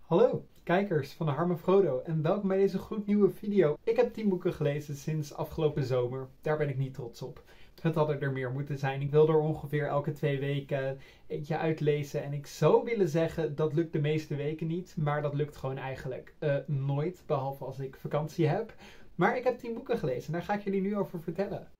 Hallo, kijkers van de Harme Frodo en welkom bij deze gloednieuwe video. Ik heb 10 boeken gelezen sinds afgelopen zomer. Daar ben ik niet trots op. Het hadden er meer moeten zijn. Ik wil er ongeveer elke 2 weken eentje uitlezen. En ik zou willen zeggen, dat lukt de meeste weken niet. Maar dat lukt gewoon eigenlijk nooit, behalve als ik vakantie heb. Maar ik heb 10 boeken gelezen en daar ga ik jullie nu over vertellen.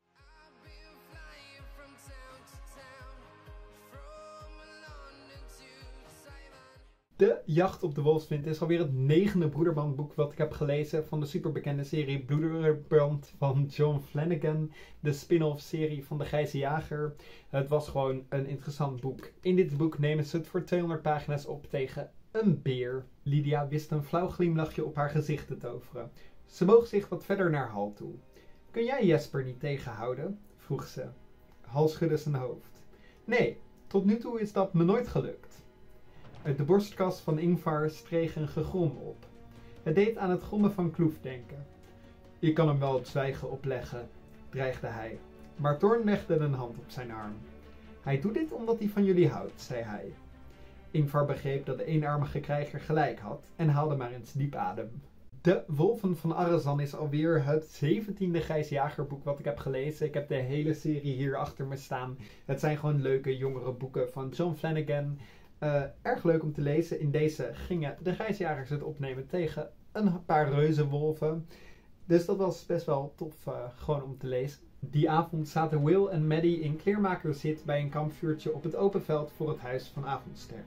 De Jacht op de Wolfswind is alweer het 9e Broederbandboek wat ik heb gelezen van de superbekende serie Broederband van John Flanagan. De spin-off serie van de Grijze Jager. Het was gewoon een interessant boek. In dit boek nemen ze het voor 200 pagina's op tegen een beer. Lydia wist een flauw glimlachje op haar gezicht te toveren. Ze boog zich wat verder naar Hal toe. Kun jij Jesper niet tegenhouden? Vroeg ze. Hal schudde zijn hoofd. Nee, tot nu toe is dat me nooit gelukt. Uit de borstkas van Ingvar streeg een gegrom op. Het deed aan het grommen van Kloef denken. Je kan hem wel het zwijgen opleggen, dreigde hij. Maar Thorn legde een hand op zijn arm. Hij doet dit omdat hij van jullie houdt, zei hij. Ingvar begreep dat de eenarmige krijger gelijk had en haalde maar eens diep adem. De Wolven van Arrazan is alweer het 17e Grijsjagerboek wat ik heb gelezen. Ik heb de hele serie hier achter me staan. Het zijn gewoon leuke jongere boeken van John Flanagan. Erg leuk om te lezen. In deze gingen de Grijsjagers het opnemen tegen een paar reuzenwolven. Dus dat was best wel tof gewoon om te lezen. Die avond zaten Will en Maddie in kleermakerszit bij een kampvuurtje op het open veld voor het huis van Avondster.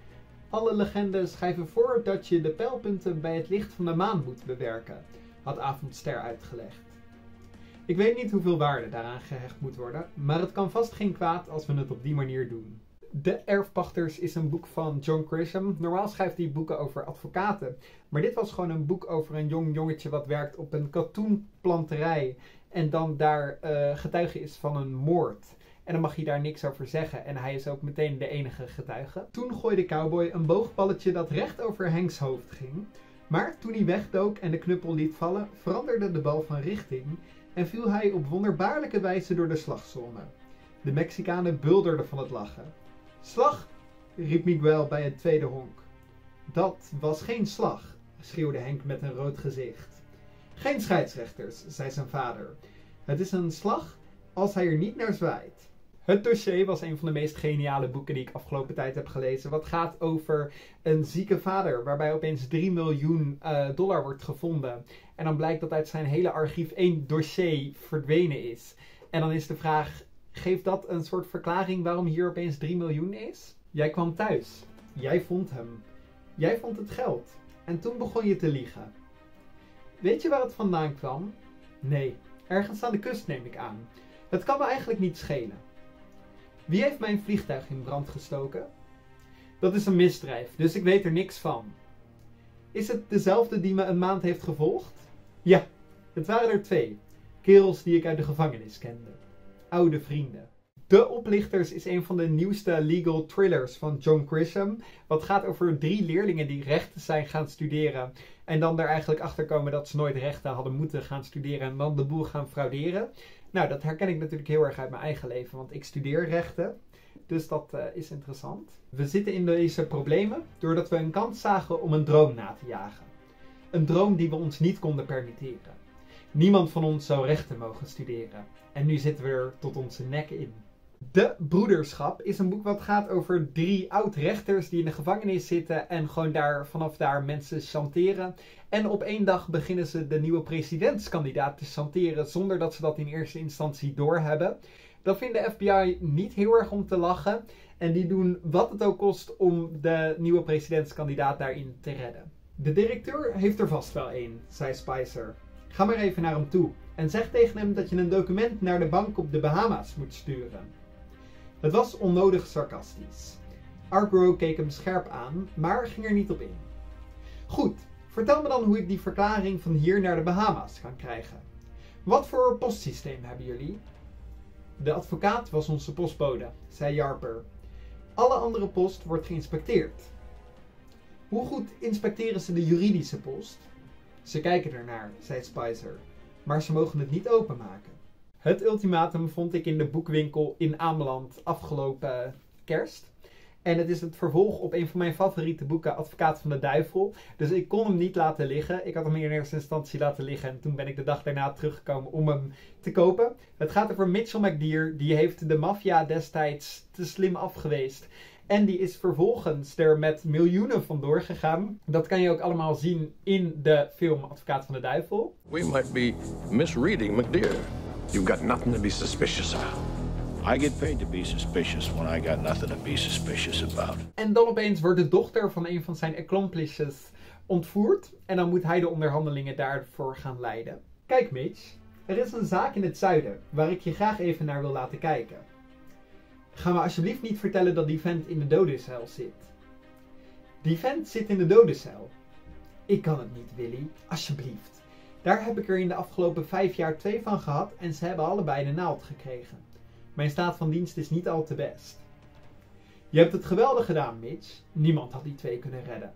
Alle legendes schrijven voor dat je de pijlpunten bij het licht van de maan moet bewerken, had Avondster uitgelegd. Ik weet niet hoeveel waarde daaraan gehecht moet worden, maar het kan vast geen kwaad als we het op die manier doen. De Erfpachters is een boek van John Grisham. Normaal schrijft hij boeken over advocaten. Maar dit was gewoon een boek over een jong jongetje wat werkt op een katoenplanterij. En dan daar getuige is van een moord. En dan mag hij daar niks over zeggen. En hij is ook meteen de enige getuige. Toen gooide Cowboy een boogballetje dat recht over Hanks hoofd ging. Maar toen hij wegdook en de knuppel liet vallen, veranderde de bal van richting. En viel hij op wonderbaarlijke wijze door de slagzone. De Mexicanen bulderden van het lachen. Slag, riep Miguel bij het tweede honk. Dat was geen slag, schreeuwde Henk met een rood gezicht. Geen scheidsrechters, zei zijn vader. Het is een slag als hij er niet naar zwaait. Het dossier was een van de meest geniale boeken die ik afgelopen tijd heb gelezen. Wat gaat over een zieke vader waarbij opeens $3 miljoen wordt gevonden. En dan blijkt dat uit zijn hele archief 1 dossier verdwenen is. En dan is de vraag, geeft dat een soort verklaring waarom hier opeens 3 miljoen is? Jij kwam thuis. Jij vond hem. Jij vond het geld. En toen begon je te liegen. Weet je waar het vandaan kwam? Nee, ergens aan de kust neem ik aan. Het kan me eigenlijk niet schelen. Wie heeft mijn vliegtuig in brand gestoken? Dat is een misdrijf, dus ik weet er niks van. Is het dezelfde die me een maand heeft gevolgd? Ja, het waren er 2. Kerels die ik uit de gevangenis kende. Oude vrienden. De Oplichters is een van de nieuwste legal thrillers van John Grisham. Wat gaat over 3 leerlingen die rechten zijn gaan studeren. En dan er eigenlijk achter komen dat ze nooit rechten hadden moeten gaan studeren. En dan de boel gaan frauderen. Nou, dat herken ik natuurlijk heel erg uit mijn eigen leven. Want ik studeer rechten. Dus dat is interessant. We zitten in deze problemen doordat we een kans zagen om een droom na te jagen. Een droom die we ons niet konden permitteren. Niemand van ons zou rechten mogen studeren. En nu zitten we er tot onze nek in. De Broederschap is een boek wat gaat over 3 oud-rechters die in de gevangenis zitten en gewoon vanaf daar mensen chanteren. En op 1 dag beginnen ze de nieuwe presidentskandidaat te chanteren zonder dat ze dat in eerste instantie doorhebben. Dat vindt de FBI niet heel erg om te lachen. En die doen wat het ook kost om de nieuwe presidentskandidaat daarin te redden. De directeur heeft er vast wel een, zei Spicer. Ga maar even naar hem toe en zeg tegen hem dat je een document naar de bank op de Bahama's moet sturen. Het was onnodig sarcastisch. Argro keek hem scherp aan, maar ging er niet op in. Goed, vertel me dan hoe ik die verklaring van hier naar de Bahama's kan krijgen. Wat voor postsysteem hebben jullie? De advocaat was onze postbode, zei Jarper. Alle andere post wordt geïnspecteerd. Hoe goed inspecteren ze de juridische post? Ze kijken ernaar, zei Spicer, maar ze mogen het niet openmaken. Het ultimatum vond ik in de boekwinkel in Ameland afgelopen kerst. En het is het vervolg op een van mijn favoriete boeken, Advocaat van de Duivel. Dus ik kon hem niet laten liggen. Ik had hem in eerste instantie laten liggen en toen ben ik de dag daarna teruggekomen om hem te kopen. Het gaat over Mitchell McDear. Die heeft de maffia destijds te slim afgeweest. En die is vervolgens er met miljoenen vandoor gegaan. Dat kan je ook allemaal zien in de film Advocaat van de Duivel. We might be misreading McDear. You've got nothing to be suspicious about. I get paid to be suspicious when I got nothing to be suspicious about. En dan opeens wordt de dochter van een van zijn accomplices ontvoerd. En dan moet hij de onderhandelingen daarvoor gaan leiden. Kijk Mitch, er is een zaak in het zuiden waar ik je graag even naar wil laten kijken. Ga me alsjeblieft niet vertellen dat die vent in de dodencel zit. Die vent zit in de dodencel. Ik kan het niet, Willy. Alsjeblieft. Daar heb ik er in de afgelopen 5 jaar 2 van gehad en ze hebben allebei de naald gekregen. Mijn staat van dienst is niet al te best. Je hebt het geweldig gedaan, Mitch. Niemand had die 2 kunnen redden.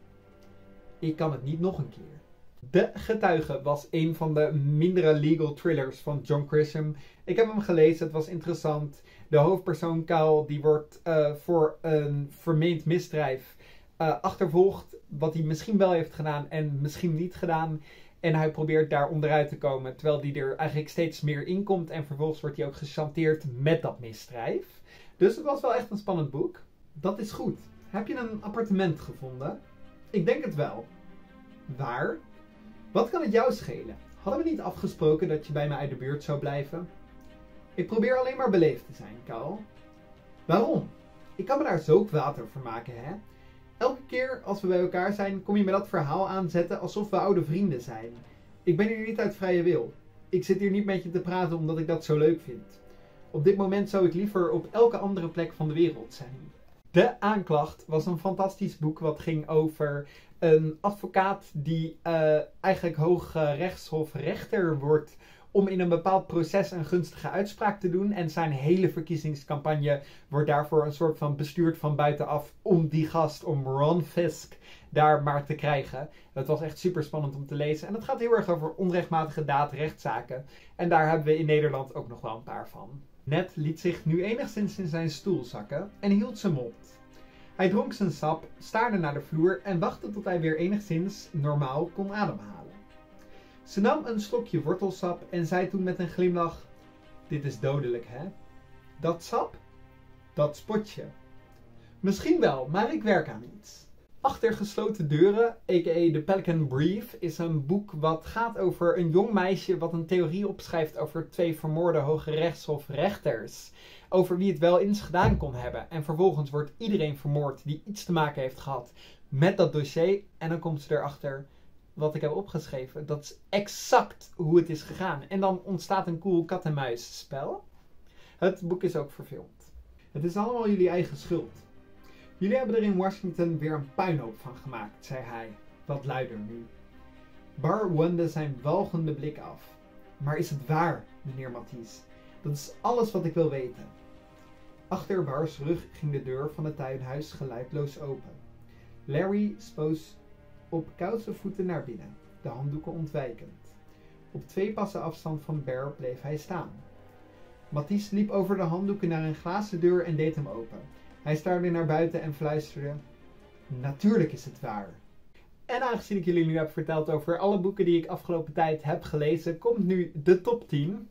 Ik kan het niet nog een keer. De Getuige was een van de mindere legal thrillers van John Grisham. Ik heb hem gelezen, het was interessant. De hoofdpersoon Kyle, die wordt voor een vermeend misdrijf achtervolgd. Wat hij misschien wel heeft gedaan en misschien niet gedaan. En hij probeert daar onderuit te komen, terwijl hij er eigenlijk steeds meer in komt. En vervolgens wordt hij ook gechanteerd met dat misdrijf. Dus het was wel echt een spannend boek. Dat is goed. Heb je een appartement gevonden? Ik denk het wel. Waar? Wat kan het jou schelen? Hadden we niet afgesproken dat je bij me uit de buurt zou blijven? Ik probeer alleen maar beleefd te zijn, Kyle. Waarom? Ik kan me daar zo kwaad over maken, hè? Elke keer als we bij elkaar zijn, kom je met dat verhaal aanzetten alsof we oude vrienden zijn. Ik ben hier niet uit vrije wil. Ik zit hier niet met je te praten omdat ik dat zo leuk vind. Op dit moment zou ik liever op elke andere plek van de wereld zijn. De Aanklacht was een fantastisch boek wat ging over een advocaat die eigenlijk hooggerechtshofrechter wordt om in een bepaald proces een gunstige uitspraak te doen. En zijn hele verkiezingscampagne wordt daarvoor een soort van bestuurd van buitenaf om die gast, om Ron Fisk, daar maar te krijgen. Het was echt super spannend om te lezen. En het gaat heel erg over onrechtmatige rechtszaken. En daar hebben we in Nederland ook nog wel een paar van. Ned liet zich nu enigszins in zijn stoel zakken en hield zijn mond. Hij dronk zijn sap, staarde naar de vloer en wachtte tot hij weer enigszins normaal kon ademhalen. Ze nam een slokje wortelsap en zei toen met een glimlach: dit is dodelijk, hè? Dat sap? Dat spotje. Misschien wel, maar ik werk aan iets. Achter gesloten deuren, a.k.a. The Pelican Brief, is een boek wat gaat over een jong meisje wat een theorie opschrijft over 2 vermoorde hooggerechtshofrechters. Over wie het wel eens gedaan kon hebben. En vervolgens wordt iedereen vermoord die iets te maken heeft gehad met dat dossier. En dan komt ze erachter: wat ik heb opgeschreven, dat is exact hoe het is gegaan. En dan ontstaat een cool kat-en-muis spel. Het boek is ook verfilmd. Het is allemaal jullie eigen schuld. Jullie hebben er in Washington weer een puinhoop van gemaakt, zei hij, wat luider nu. Barr wendde zijn walgende blik af. Maar is het waar, meneer Mathies? Dat is alles wat ik wil weten. Achter Barrs rug ging de deur van het tuinhuis geluidloos open. Larry spoos op kouse voeten naar binnen, de handdoeken ontwijkend. Op 2 passen afstand van Barr bleef hij staan. Mathies liep over de handdoeken naar een glazen deur en deed hem open. Hij staarde naar buiten en fluisterde: natuurlijk is het waar. En aangezien ik jullie nu heb verteld over alle boeken die ik afgelopen tijd heb gelezen, komt nu de top 10.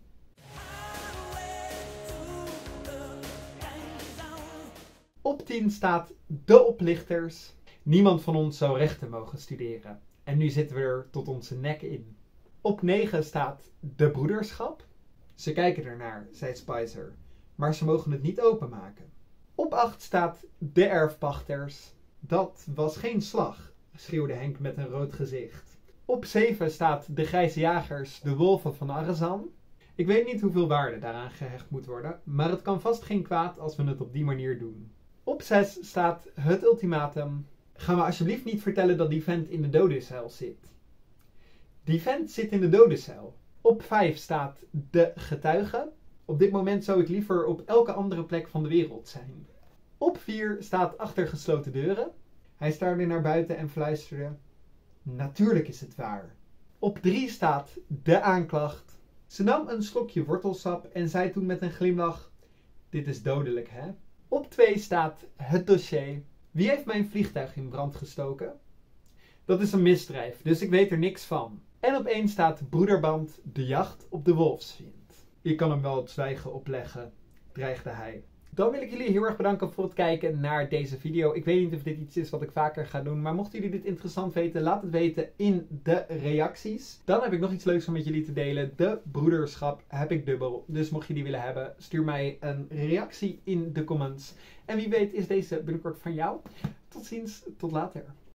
Op 10 staat De Oplichters. Niemand van ons zou rechten mogen studeren. En nu zitten we er tot onze nek in. Op 9 staat De Broederschap. Ze kijken ernaar, zei Spicer, maar ze mogen het niet openmaken. Op 8 staat De Erfpachters. Dat was geen slag, schreeuwde Henk met een rood gezicht. Op 7 staat De Grijze Jagers, de wolven van Arezan. Ik weet niet hoeveel waarde daaraan gehecht moet worden, maar het kan vast geen kwaad als we het op die manier doen. Op 6 staat Het Ultimatum. Ga me alsjeblieft niet vertellen dat die vent in de dodencel zit. Die vent zit in de dodencel. Op 5 staat De Getuige. Op dit moment zou ik liever op elke andere plek van de wereld zijn. Op 4 staat Achter gesloten deuren. Hij staarde naar buiten en fluisterde: natuurlijk is het waar. Op 3 staat De Aanklacht. Ze nam een slokje wortelsap en zei toen met een glimlach: dit is dodelijk, hè? Op 2 staat het dossier. Wie heeft mijn vliegtuig in brand gestoken? Dat is een misdrijf, dus ik weet er niks van. En op 1 staat broederband de jacht op de wolfsvriend. Ik kan hem wel het zwijgen opleggen, dreigde hij. Dan wil ik jullie heel erg bedanken voor het kijken naar deze video. Ik weet niet of dit iets is wat ik vaker ga doen, maar mochten jullie dit interessant weten, laat het weten in de reacties. Dan heb ik nog iets leuks om met jullie te delen. De broederschap heb ik dubbel, dus mocht je die willen hebben, stuur mij een reactie in de comments. En wie weet is deze binnenkort van jou. Tot ziens, tot later.